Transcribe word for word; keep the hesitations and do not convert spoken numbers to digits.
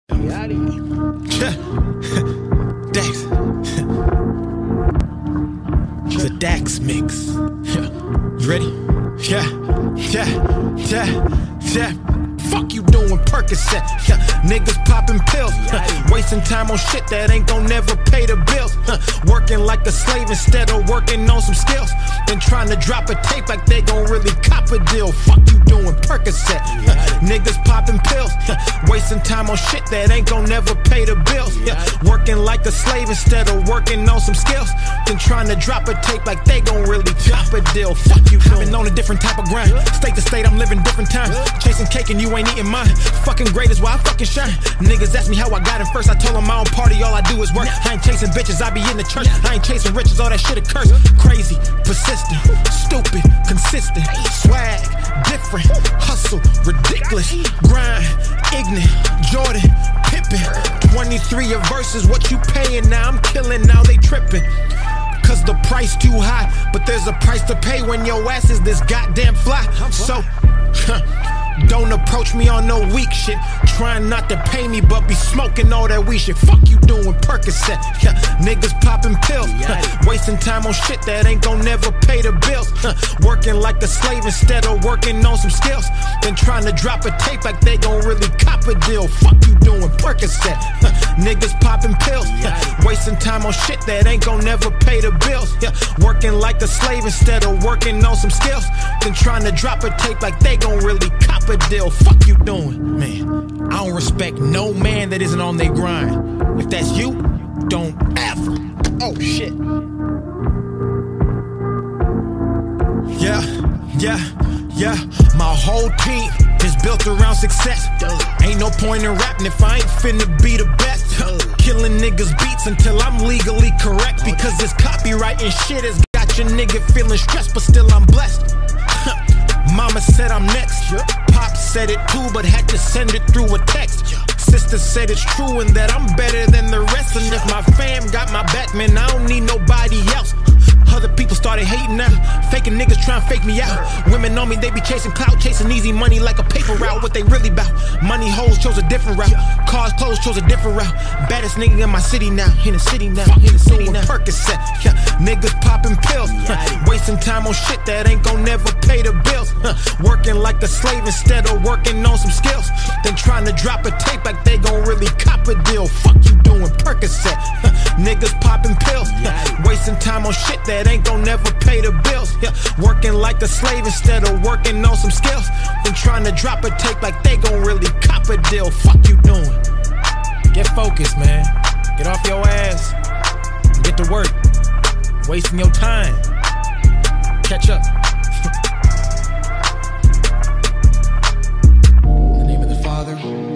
Dax. It's a Dax mix. You ready? Yeah, yeah, yeah, yeah. Fuck you doing Percocet. Yeah. Niggas popping pills. Huh. Wasting time on shit that ain't gon' never pay the bills. Huh. Working like a slave instead of working on some skills. Then trying to drop a tape like they gon' really cop a deal. Fuck you doing Percocet. Huh. Niggas popping pills. Huh. Wasting time on shit that ain't gon' never pay the bills. Yeah. Working like a slave instead of working on some skills. Then trying to drop a tape like they gon' really cop a deal. Fuck you doing. I've been on a different type of grind. State to state, I'm living different times. Chasing cake and you ain't eating mine. Fucking great is why I fucking shine. Niggas ask me how I got in first. I told them I don't party, all I do is work. I ain't chasing bitches, I be in the church. I ain't chasing riches, all that shit a curse. Crazy, persistent, stupid, consistent. Swag, different, hustle, ridiculous. Grind, ignorant, Jordan, Pippen. twenty-three a verse is what you paying now. I'm killing, now they tripping. Cause the price too high, but there's a price to pay when your ass is this goddamn fly. So, don't approach me on no weak shit. Trying not to pay me, but be smoking all that weed shit. Fuck you doing Percocet. Yeah. Niggas popping pills. Huh. Wasting time on shit that ain't gon' never pay the bills. Huh. Working like a slave instead of working on some skills. Then trying to drop a tape like they gon' really cop a deal. Fuck you doing Percocet. Huh. Niggas popping pills. Huh. Wasting time on shit that ain't gon' never pay the bills. Yeah. Working like a slave instead of working on some skills. Then trying to drop a tape like they gon' really cop a deal. Fuck you doing, man. I don't respect no man that isn't on their grind. If that's you, don't ever. Oh shit. Yeah, yeah, yeah. My whole team is built around success. Ain't no point in rapping if I ain't finna be the best. Killing niggas beats until I'm legally correct. Because this copyright and shit has got your nigga feeling stressed, but still I'm blessed. Mama said I'm next. Pop said it too, but had to send it through a text. Sister said it's true and that I'm better than the rest. And if my fam got my back, man, I don't need nobody else. Other people started hating now. Faking niggas trying to fake me out. Women on me, they be chasing clout, chasing easy money like a paper route. What they really bout? Money hoes chose a different route. Cars clothes chose a different route. Baddest nigga in my city now. In the city now. In the city now. Percocet. Yeah. Niggas popping pills. Huh. Wasting time on shit that ain't gon' never pay the bills. Huh. Working like a slave instead of working on some skills. Then trying to drop a tape like they gon' really cop a deal. Fuck you doing Percocet. Huh. Niggas popping pills. Huh. Wasting time on shit that ain't gon' never pay the bills. Yeah. Working like a slave instead of working on some skills. Then trying to drop a tape like they gon' really cop a deal. Fuck you doing. Get focused, man. Get off your ass and get to work. Wasting your time. Catch up. In the name of the Father,